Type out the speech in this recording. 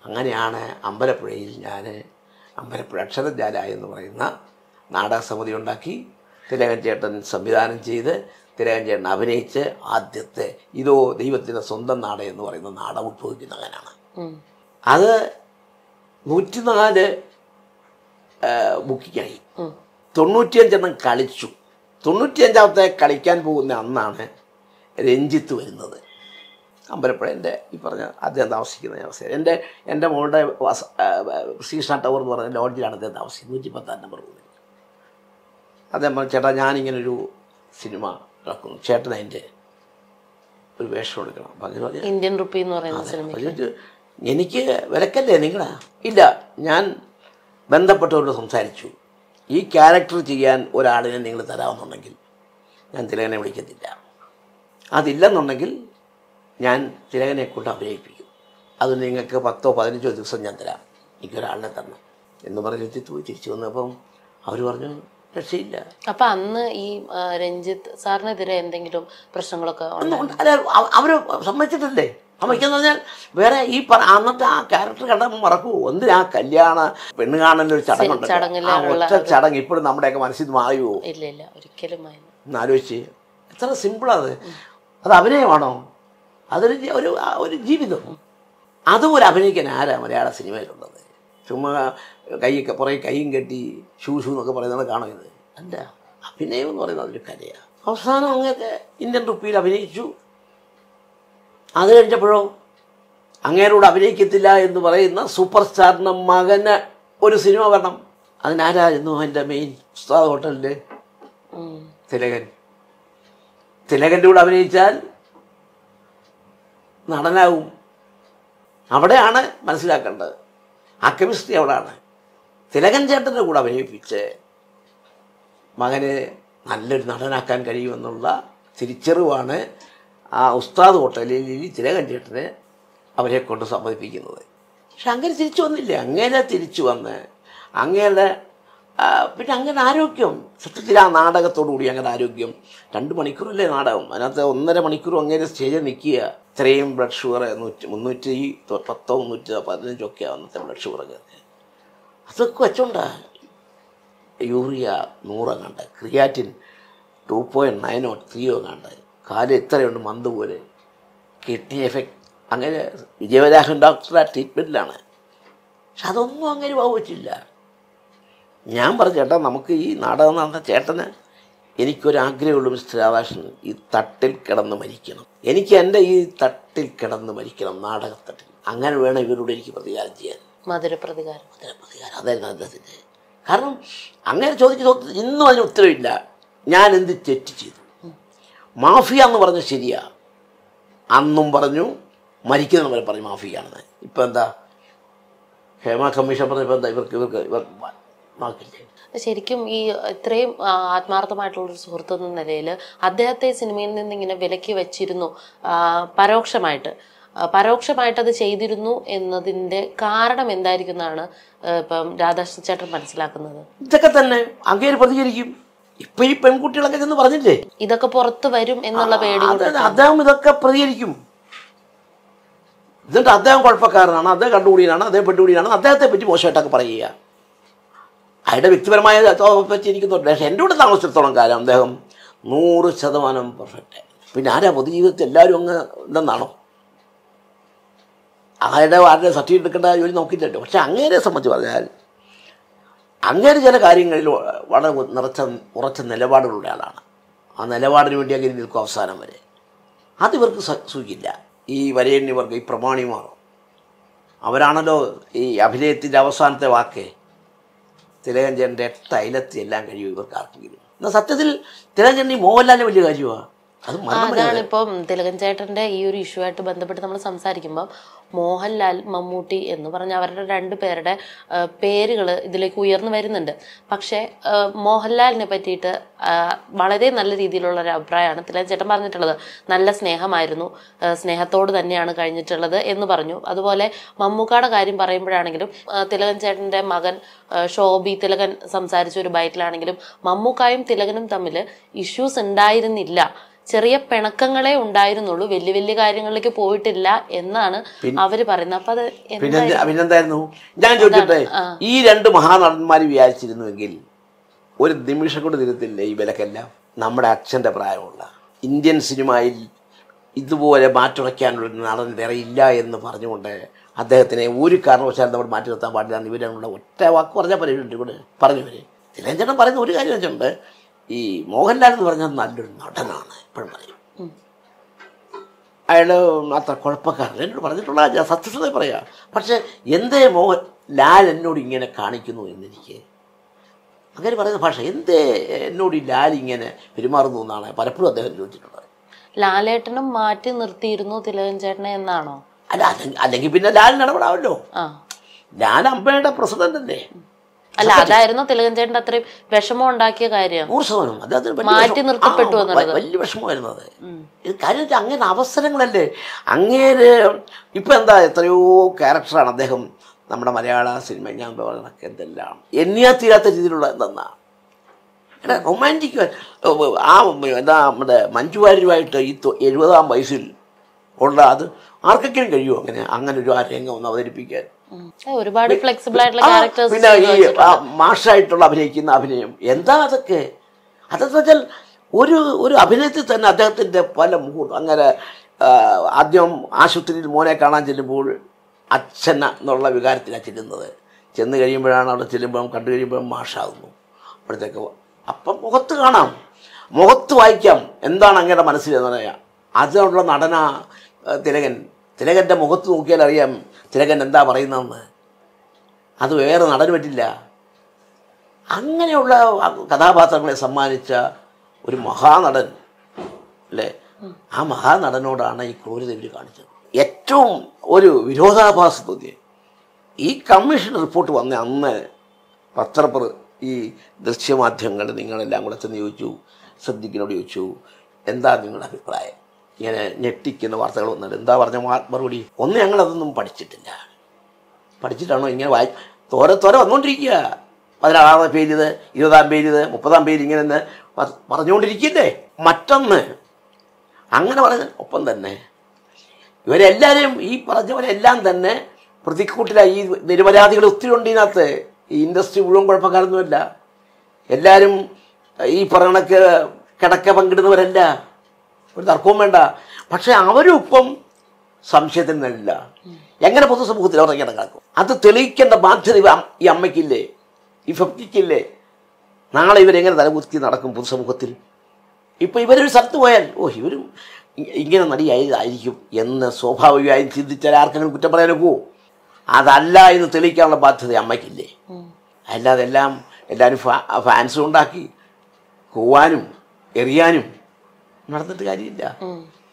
അങ്ങനെയാണ് അമ്പലപ്പുഴയിൽ ഞാൻ അമ്പലപ്പുഴ അക്ഷരജാല എന്ന് പറയുന്ന നാടകസമിതി ഉണ്ടാക്കി. തിലകൻ ചേട്ടൻ സംവിധാനം ചെയ്ത് തിലകൻ ചേട്ടൻ അഭിനയിച്ച് ആദ്യത്തെ ഇതോ ദൈവത്തിൻ്റെ സ്വന്തം നാടകം എന്ന് പറയുന്ന നാടകം ഉദ്ഭവിക്കുന്ന അങ്ങനെയാണ്. അത് 104 ബുക്കിങ്ങായി. 95 കളിച്ചു. 95ാമത്തെ കളിക്കാൻ പോകുന്ന അന്നാണ് രഞ്ജിത്ത് വരുന്നത് അമ്പലപ്പുഴ. എൻ്റെ ഈ പറഞ്ഞ അദ്ദേഹം താമസിക്കുന്ന അവസ്ഥ എൻ്റെ മോളുടെ ശ്രീകൃഷ്ണ ടവർ എന്ന് പറഞ്ഞ ലോഡ്ജിലാണ് അദ്ദേഹം താമസിക്കുന്നത്, 110 നമ്പർ റൂമിൽ. അദ്ദേഹം പറഞ്ഞു, ചേട്ടാ ഞാനിങ്ങനൊരു സിനിമ ഇറക്കുന്നു, ചേട്ടൻ അതിൻ്റെ ഒരു വേഷം എടുക്കണം. അപ്പം അങ്ങനെ പറഞ്ഞു, ഇന്ത്യൻ റുപ്പി എന്ന് പറയുന്ന സിനിമ. എനിക്ക് വിലക്കല്ലേ നിങ്ങളാ? ഇല്ല, ഞാൻ ബന്ധപ്പെട്ടവരോട് സംസാരിച്ചു, ഈ ക്യാരക്ടർ ചെയ്യാൻ ഒരാളിനെ നിങ്ങൾ തരാമെന്നുണ്ടെങ്കിൽ ഞാൻ തിലകനെ വിളിക്കത്തില്ല, അതില്ലെന്നുണ്ടെങ്കിൽ ഞാൻ തിലകനെ കൊണ്ട് അഭിനയിപ്പിക്കും, അത് നിങ്ങൾക്ക് 10-15 ദിവസം ഞാൻ തരാം, എനിക്കൊരാളിനെ തരണം എന്ന് പറഞ്ഞ് തിരിച്ചു വന്നപ്പം അവർ പറഞ്ഞു രക്ഷയില്ല. അപ്പം അന്ന് ഈ രഞ്ജിത്ത് സാറിനെതിരെ എന്തെങ്കിലും പ്രശ്നങ്ങളൊക്കെ അല്ല, അവർ സമ്മതിച്ചിട്ടല്ലേ? സമ്മതിക്കാന്ന് പറഞ്ഞാൽ വേറെ ഈ അന്നത്തെ ആ ക്യാരക്ടർ കണ്ടപ്പോൾ മറക്കുമോ? എന്തിനാ കല്യാണ പെണ്ണ് കാണലൊരു ചടങ്ങുണ്ട്, ഒറ്റ ചടങ്ങ് ഇപ്പോഴും നമ്മുടെയൊക്കെ മനസ്സിൽ മായുമോ? ഇല്ല, ഒരിക്കലും ആലോചിച്ച് എത്ര സിമ്പിളത്. അത് അഭിനയമാണോ? അതൊരു ഒരു ജീവിതം. അതുപോലെ അഭിനയിക്കാൻ ആരാ മലയാള സിനിമയിലുള്ളത്? ചുമ്മാ പുറകെ കൈയും കെട്ടി ഷൂ എന്നൊക്കെ പറയുന്നത് കാണും. ഇത് അല്ല, അഭിനയം എന്ന് പറയുന്നത് അതൊരു കലയാണ്. അവസാനം അങ്ങനെയൊക്കെ ഇന്ത്യൻ റുപ്പിയിൽ അഭിനയിച്ചു. അത് കഴിഞ്ഞപ്പോഴോ അങ്ങേരോട് അഭിനയിക്കത്തില്ല എന്ന് പറയുന്ന സൂപ്പർ സ്റ്റാറിൻ്റെ മകന് ഒരു സിനിമ വരണം. അതിനാരായിരുന്നു എൻ്റെ മെയിൻ? ഉസ്താദ് ഹോട്ടലിൻ്റെ തിലകൻ്റെ കൂടെ അഭിനയിച്ചാൽ നടനാവും. അവിടെയാണ് മനസ്സിലാക്കേണ്ടത്, ആ കെമിസ്ട്രി അവിടെയാണ്. തിലകൻ ചേട്ടൻ്റെ കൂടെ അഭിനയിപ്പിച്ച് മകനെ നല്ലൊരു നടനാക്കാൻ കഴിയുമെന്നുള്ള തിരിച്ചറിവാണ് ആ ഉസ്താദ് ഹോട്ടലിൽ തിലകൻ ചേട്ടനെ അവരെ കൊണ്ട് സമ്മതിപ്പിക്കുന്നത്. പക്ഷെ അങ്ങനെ തിരിച്ചു വന്നില്ല. അങ്ങനെ തിരിച്ചു വന്ന് അങ്ങയുടെ പിന്നെ അങ്ങനെ ആരോഗ്യം, സത്യത്തിൽ ആ നാടകത്തോടുകൂടി അങ്ങനെ ആരോഗ്യം. 2 മണിക്കൂറല്ലേ നാടകം, അതിനകത്ത് 1.5 മണിക്കൂർ അങ്ങനെ സ്റ്റേജിൽ നിൽക്കുക. ഇത്രയും ബ്ലഡ് ഷുഗർ 310 315 ഒക്കെ അന്നത്തെ ബ്ലഡ് ഷുഗർ. അതൊക്കെ വെച്ചോണ്ടാ യൂറിയ 100 കണ്ട്, ക്രിയാറ്റിൻ 2.9 or 3 കണ്ട്, കാല് എത്രയുണ്ട് മന്ത് പോലെ, കിഡ്നി എഫക്റ്റ്. അങ്ങനെ വിജയവരാഹൻ ഡോക്ടറെ ട്രീറ്റ്മെൻറ്റിലാണ്. പക്ഷെ അതൊന്നും അങ്ങനെ വഹിച്ചില്ല. ഞാൻ പറഞ്ഞു, ചേട്ടാ നമുക്ക് ഈ നാടകം നടന്ന ചേട്ടന് എനിക്കൊരാഗ്രഹമുള്ളൂ മിസ്റ്റർ രാധാകൃഷ്ണൻ, ഈ തട്ടിൽ കിടന്ന് മരിക്കണം. എനിക്ക് എൻ്റെ ഈ തട്ടിൽ കിടന്ന് മരിക്കണം, നാടകത്തട്ടിൽ. അങ്ങനെ വേണം ഇവരോട് എനിക്ക് പ്രതികാരം ചെയ്യാൻ. മധുരപ്രതികാരം അതായിരുന്നു അദ്ദേഹത്തിൻ്റെ. കാരണം അങ്ങനെ ചോദിക്കുന്ന ഇന്നും അതിന് ഉത്തരവില്ല. ഞാൻ എന്ത് തെറ്റ് ചെയ്തു? മാഫിയ എന്ന് പറഞ്ഞ ശരിയാ, അന്നും പറഞ്ഞു, മരിക്കുന്ന വരെ പറഞ്ഞു മാഫിയാണെന്ന്. ഇപ്പം എന്താ ഹേമ കമ്മീഷൻ പറഞ്ഞപ്പോൾ എന്താ ഇവർ നോക്കില്ലേ? ശരിക്കും ഈ ഇത്രയും ആത്മാർത്ഥമായിട്ടുള്ളൊരു സുഹൃത്തെന്ന നിലയിൽ അദ്ദേഹത്തെ സിനിമയിൽ നിന്ന് ഇങ്ങനെ വിലക്കി വെച്ചിരുന്നു, പരോക്ഷമായിട്ട് അത് ചെയ്തിരുന്നു എന്നതിൻ്റെ കാരണം എന്തായിരിക്കും എന്നാണ് ഇപ്പം രാധാകൃഷ്ണൻ ചേട്ടൻ മനസ്സിലാക്കുന്നത്? ഇതൊക്കെ തന്നെ അങ്ങേര് പ്രതികരിക്കും. ഇപ്പൊ ഈ പെൺകുട്ടികളൊക്കെ എന്ന് പറഞ്ഞില്ലേ, ഇതൊക്കെ പുറത്ത് വരും എന്നുള്ള പേടി. അദ്ദേഹം ഇതൊക്കെ പ്രതികരിക്കും. എന്നിട്ട് അദ്ദേഹം കുഴപ്പക്കാരനാണ്, അദ്ദേഹം കണ്ടുകൂടിയാണ്, അദ്ദേഹം പെട്ടുകൂടിയാണ്, അദ്ദേഹത്തെ പറ്റി മോശമായിട്ടൊക്കെ പറയുക. അയാളുടെ വ്യക്തിപരമായ പറ്റി എനിക്കൊന്നും. പക്ഷേ എൻ്റെ കൂടെ താമസിച്ചിടത്തോളം കാലം അദ്ദേഹം 100% പെർഫെക്റ്റ്. പിന്നെ ആരാ പൊതുജീവിതത്തിൽ എല്ലാവരും അങ്ങ് ഇതെന്നാണോ? ആരുടെ സർട്ടിഫിക്കറ്റ് എടുക്കേണ്ട ജോലി നോക്കിയില്ലല്ലോ. പക്ഷെ അങ്ങേരെ സംബന്ധിച്ച് പറഞ്ഞാൽ അങ്ങേര് ചില കാര്യങ്ങളിൽ വളരെ ഉറച്ച നിലപാടുകളുടെ ആളാണ്. ആ നിലപാടിന് വേണ്ടി അങ്ങനെ നിൽക്കും അവസാനം വരെ. അതിവർക്ക് സൂചിക്കില്ല. ഈ വരേണ്യവർക്ക്, ഈ പ്രമാണിമാർ, അവരാണല്ലോ ഈ അഭിനയത്തിൻ്റെ അവസാനത്തെ വാക്ക്. തിലകൻ ചേട്ടൻ്റെ 8 അയലത്തി എല്ലാം കഴിയും ഇവർക്ക് ആർക്കെങ്കിലും. എന്നാൽ സത്യത്തിൽ തിലകൻ ചേട്ടൻ ഈ മോഹൻലാലിന് വലിയ കാര്യമാണ്. അതാണ് ഇപ്പം തിലകൻ ചേട്ടൻ്റെ ഈ ഒരു ഇഷ്യൂ ആയിട്ട് ബന്ധപ്പെട്ട് നമ്മൾ സംസാരിക്കുമ്പം മോഹൻലാൽ, മമ്മൂട്ടി എന്ന് പറഞ്ഞ അവരുടെ 2 പേരുടെ പേരുകൾ ഇതിലേക്ക് ഉയർന്നു വരുന്നുണ്ട്. പക്ഷേ മോഹൻലാലിനെ പറ്റിയിട്ട് വളരെ നല്ല രീതിയിലുള്ള ഒരു അഭിപ്രായമാണ് തിലകൻ ചേട്ടൻ പറഞ്ഞിട്ടുള്ളത്. നല്ല സ്നേഹമായിരുന്നു, സ്നേഹത്തോട് തന്നെയാണ് കഴിഞ്ഞിട്ടുള്ളത് എന്ന് പറഞ്ഞു. അതുപോലെ മമ്മൂക്കായുടെ കാര്യം പറയുമ്പോഴാണെങ്കിലും തിലകൻ ചേട്ടൻ്റെ മകൻ ഷോബി തിലകൻ സംസാരിച്ച ഒരു ബൈറ്റിലാണെങ്കിലും മമ്മൂക്കായും തിലകനും തമ്മിൽ ഇഷ്യൂസ് ഉണ്ടായിരുന്നില്ല, ചെറിയ പിണക്കങ്ങളെ ഉണ്ടായിരുന്നുള്ളൂ, വലിയ വലിയ കാര്യങ്ങളിലേക്ക് പോയിട്ടില്ല എന്നാണ് അവര് പറയുന്നത്. അപ്പൊ അത് പിന്നെന്തായിരുന്നു ഞാൻ ചോദിക്കട്ടെ, ഈ രണ്ട് മഹാനടന്മാർ വിചാരിച്ചിരുന്നുവെങ്കിൽ ഒരു നിമിഷം കൊണ്ട് തിരുത്തില്ലേ ഈ വിലക്കെല്ലാം. നമ്മുടെ അച്ഛൻ്റെ പ്രായമുള്ള ഇന്ത്യൻ സിനിമയിൽ ഇതുപോലെ മാറ്റുറയ്ക്കാനുള്ള നടൻ വേറെ ഇല്ല എന്ന് പറഞ്ഞുകൊണ്ട് അദ്ദേഹത്തിനെ ഒരു കാരണവശാലും നമ്മൾ മാറ്റി നിർത്താൻ പാടില്ല എന്ന് ഇവരുടെ ഒറ്റ വാക്ക് പറഞ്ഞാൽ പറയുന്നുണ്ട് ഇവിടെ പറഞ്ഞവര്. തിലകഞ്ചേട്ടൻ പറയുന്ന ഒരു കാര്യം വെച്ചിട്ടുണ്ട്, ഈ മോഹൻലാൽ എന്ന് പറഞ്ഞാൽ നല്ലൊരു നടനാണ് എപ്പോഴും പറയും. അയാൾ അത്ര കുഴപ്പക്കാരൻ എന്നോട് പറഞ്ഞിട്ടുള്ള സത്യസന്ധത പറയാം. പക്ഷെ എന്തേ ലാൽ എന്നോട് ഇങ്ങനെ കാണിക്കുന്നു എന്നെനിക്ക് അങ്ങനെ പറയുന്ന ഭാഷ, എന്തേ എന്നോട് ഈ ലാൽ ഇങ്ങനെ പെരുമാറുന്നു എന്നാണ് പലപ്പോഴും അദ്ദേഹം ചോദിച്ചിട്ടുള്ളത്. ലാലേട്ടനും മാറ്റി നിർത്തിയിരുന്നു തിലകഞ്ചേട്ടനെ എന്നാണോ? അല്ല, അല്ലെങ്കിൽ പിന്നെ ലാലിന് ഇടപെടാമല്ലോ. ലാൽ അമ്മയുടെ പ്രസിഡന്റ് അല്ലേ. അല്ല, അതായിരുന്നു തിലകഞ്ചേട്ടൻ്റെ അത്രയും വിഷമം ഉണ്ടാക്കിയ കാര്യം. 100% അദ്ദേഹത്തിന് മാറ്റി നിർത്തപ്പെട്ടു വലിയ വിഷമമായിരുന്നത്. ഇത് കാര്യം അങ്ങനെ അവസരങ്ങളല്ലേ. അങ്ങേര് ഇപ്പൊ എന്താ എത്രയോ ക്യാരക്ടറാണ് അദ്ദേഹം നമ്മുടെ മലയാള സിനിമ ഞാൻ പറയുന്നതൊക്കെ എന്തെല്ലാം എണ്ണിയാ തീരാത്ത രീതിയിലുള്ള എന്തെന്നാ റൊമാൻറ്റിക്. ആ എന്താ നമ്മുടെ മഞ്ജു വാര്യരുമായിട്ട് ഈ 70-ാം വയസ്സിൽ ഉള്ള അത് ആർക്കെങ്കിലും കഴിയുമോ അങ്ങനെ ഒരു രംഗം ഒന്ന് അവതരിപ്പിക്കാൻ? ഒരുപാട് ഫ്ലെക്സിബിൾ ആയിട്ടുള്ള ക്യാരക്ടേഴ്സ്. പിന്നെ ഈ മാഷായിട്ടുള്ള അഭിനയിക്കുന്ന അഭിനയം എന്താ അതൊക്കെ? അതെന്ന് വെച്ചാൽ ഒരു അഭിനയത്തിൽ തന്നെ അദ്ദേഹത്തിൻ്റെ പല മുഹൂർത്തം. അങ്ങനെ ആദ്യം ആശുപത്രിയിൽ മോനെ കാണാൻ ചെല്ലുമ്പോൾ അച്ഛൻ എന്നുള്ള വികാരത്തിലാണ് ചെല്ലുന്നത്. ചെന്ന് കഴിയുമ്പോഴാണ് അവിടെ ചെല്ലുമ്പം കണ്ടു കഴിയുമ്പോഴും മാഷാകുന്നു. അപ്പോഴത്തേക്ക് അപ്പം മുഖത്ത് കാണാം, മുഖത്ത് വായിക്കാം എന്താണ് അങ്ങയുടെ മനസ്സിലെന്ന് പറയാം. അതിനുള്ള നടന തിലകൻ്റെ മുഖത്ത് നോക്കിയാൽ അറിയാം തിലകൻ എന്താ പറയുന്നതെന്ന്. അത് വേറെ നടന് പറ്റില്ല. അങ്ങനെയുള്ള കഥാപാത്രങ്ങളെ സമ്മാനിച്ച ഒരു മഹാനടൻ അല്ലേ, ആ മഹാനടനോടാണ് ഈ ക്രൂരത ഇവർ കാണിച്ചത്. ഏറ്റവും ഒരു വിരോധാഭാസം തോന്നിയ ഈ കമ്മീഷൻ റിപ്പോർട്ട് വന്ന അന്ന് പത്രപ്പുറ ഈ ദൃശ്യമാധ്യമങ്ങൾ നിങ്ങളെല്ലാം കൂടെ ചെന്ന് ചോദിച്ചു, ശ്രദ്ധിക്കുന്നോട് ചോദിച്ചു, എന്താ നിങ്ങളുടെ അഭിപ്രായം? ഇങ്ങനെ ഞെട്ടിക്കുന്ന വാർത്തകൾ വന്നിട്ട് എന്താ പറഞ്ഞ മറുപടി? ഒന്ന്, ഞങ്ങളതൊന്നും പഠിച്ചിട്ടില്ല. പഠിച്ചിട്ടാണോ ഇങ്ങനെ തോരെ വന്നുകൊണ്ടിരിക്കുക. 16-ാം പേജിത്, 20-ാം പേജിത്, 30-ാം പേജ് ഇങ്ങനെ പറഞ്ഞുകൊണ്ടിരിക്കില്ലേ. മറ്റൊന്ന് അങ്ങനെ പറഞ്ഞ ഒപ്പം തന്നെ ഇവരെല്ലാവരും ഈ പറഞ്ഞവരെല്ലാം തന്നെ പ്രതിക്കൂട്ടിലായി. ഈ നിരപരാധികൾ ഒത്തിരി ഉണ്ട് ഇതിനകത്ത്. ഈ ഇൻഡസ്ട്രി മുഴുവൻ കുഴപ്പക്കാരൊന്നുമല്ല. എല്ലാവരും ഈ പറയണക്ക് കിടക്ക പങ്കിടുന്നവരല്ല, ഒരു തർക്കവും വേണ്ട. പക്ഷെ അവരും ഇപ്പം സംശയത്തിന് നിന്നില്ല. എങ്ങനെ പൊതുസമൂഹത്തിൽ അവർ കിടക്കും? അത് തെളിയിക്കേണ്ട ബാധ്യത ഈ അമ്മയ്ക്കില്ലേ, ഈ ഫെപ്റ്റിക്കില്ലേ? നാളെ ഇവരെങ്ങനെ തലകുത്തി നടക്കും പൊതുസമൂഹത്തിൽ? ഇപ്പം ഇവരൊരു സ്ഥലത്ത് പോയാൽ ഇവരും ഇങ്ങനെ നടിയായിരിക്കും എന്ന് സ്വാഭാവികമായും ചിന്തിച്ചാൽ ആർക്കെങ്കിലും കുറ്റം പറയാനൊക്കെ അതല്ല എന്ന് തെളിയിക്കാനുള്ള ബാധ്യത അമ്മയ്ക്കില്ലേ? അല്ലാതെ എല്ലാവരും ഫാൻസും ഉണ്ടാക്കി കൂവാനും എറിയാനും നടന്നിട്ട് കാര്യമില്ല.